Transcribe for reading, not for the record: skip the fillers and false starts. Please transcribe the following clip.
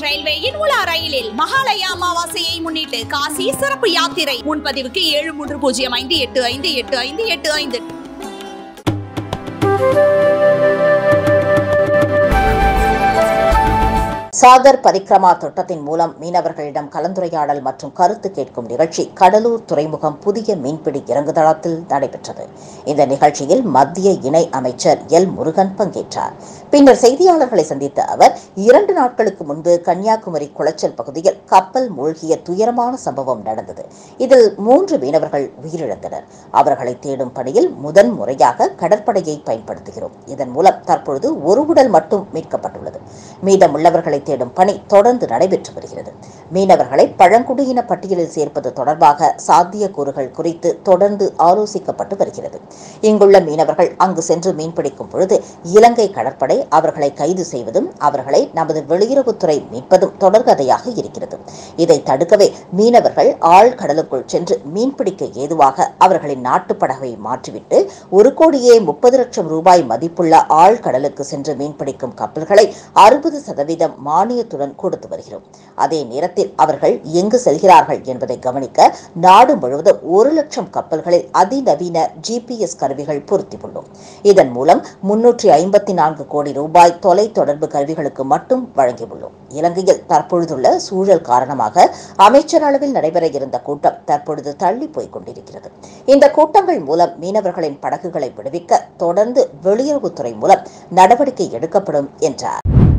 ரயில்வேயின் உலா ரயிலில் மகாலய அமாவாசையை முன்னிட்டு காசி சிறப்பு யாத்திரை. முன்பதிவுக்கு 7305858585. சாகர் பரிக்ரமா திட்டத்தின் மூலம் மீனவர்களிடம் கலந்துரையாடல் மற்றும் கருத்து கேட்கும் நிகழ்ச்சி கடலூர் துறைமுகம் புதிய மீன்பிடி இறங்குதளத்தில் நடைபெற்றது. இந்த நிகழ்ச்சியில் மத்திய இணை அமைச்சர் எல் முருகன் பங்கேற்றார். பின்னர் செய்தியாளர்களை சந்தித்த அவர் 2 நாட்களுக்கு முன்பு கன்னியாகுமரி குளச்சல் பகுதியில் கப்பல் மூழ்கிய துயரமான சம்பவம் நடந்தது. இதில் 3 மீனவர்கள் உயிரிழந்தனர். அவர்களை தேடும் பணியில் முதன் முறையாக கடற்படையை பயன்படுத்துகிறோம். இதன் மூலம் தற்பொழுது ஒரு உடல் மட்டும் மீட்கப்பட்டுள்ளது. மீதமுள்ளவர்களை தேடும் பணி தொடர்ந்து நடைபெற்று வருகிறது. மீனவர்களை பழங்குடியின பட்டியலில் சேர்ப்பது தொடர்பாக சாத்தியக்கூறுகள் குறித்து தொடர்ந்து ஆலோசிக்கப்பட்டு வருகிறது. இங்குள்ள மீனவர்கள் அங்கு சென்று மீன்பிடிக்கும் பொழுது இலங்கை கடற்படை அவர்களை கைது செய்வதும் அவர்களை நமது வெளியுறவுத்துறை மீட்பதும் தொடர்கதையாக இருக்கிறது. இதை தடுக்கவே மீனவர்கள் ஆழ்கடலுக்குள் சென்று மீன்பிடிக்க ஏதுவாக அவர்களின் நாட்டுப்படகை மாற்றிவிட்டு 1,30,00,000 ரூபாய் மதிப்புள்ள ஆழ்கடலுக்கு சென்று மீன்பிடிக்கும் கப்பல்களை 60% மானியத்துடன் கொடுத்து வருகிறோம். அதே நேரத்தில் அவர்கள் எங்கு செல்கிறார்கள் என்பதை கவனிக்க நாடு முழுவதும் 1,00,000 கப்பல்களில் அதிநவீன GPS கருவிகள் பொருத்தியுள்ளோம். இதன் மூலம் 354 கோடி ரூபாய் தொலை தொடர்பு கருவிகளுக்கு மட்டும் வழங்கியுள்ளோம். இலங்கையில் தற்பொழுதுள்ள சூழல் காரணமாக அமைச்சர் அளவில் நடைபெற இருந்த கூட்டம் தற்பொழுது தள்ளி போய்க் கொண்டிருக்கிறது. இந்த கூட்டங்கள் மூலம் மீனவர்களின் படகுகளை விடுவிக்க தொடர்ந்து வெளியுறவுத்துறை மூலம் நடவடிக்கை எடுக்கப்படும் என்றார்.